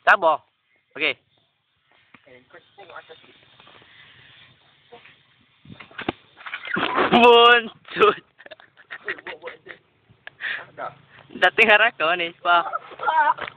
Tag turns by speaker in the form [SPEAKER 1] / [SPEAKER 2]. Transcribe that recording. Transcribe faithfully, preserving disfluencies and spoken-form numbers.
[SPEAKER 1] Sabar. Okey. Buntut. Dah tengah rakau ni, Pak.